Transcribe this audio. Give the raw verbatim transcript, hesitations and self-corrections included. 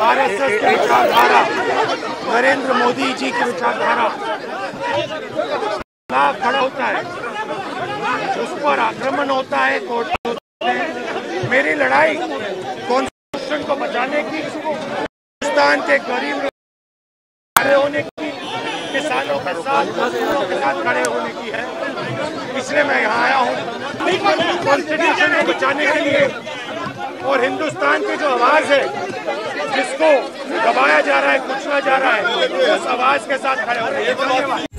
RSS की विचारधारा, नरेंद्र मोदी जी की विचारधारा खड़ा होता है, उस पर आक्रमण होता है, कोर्ट होते हैं। मेरी लड़ाई कॉन्स्टिट्यूशन को बचाने की, हिंदुस्तान के गरीब खड़े होने की, किसानों के साथ मजदूरों के साथ खड़े होने की है। इसलिए मैं यहाँ आया हूँ कॉन्स्टिट्यूशन को बचाने के लिए, और हिंदुस्तान की जो आवाज है जिसको दबाया जा रहा है, कुचला जा रहा है, उस आवाज के साथ खड़े होने के लिए।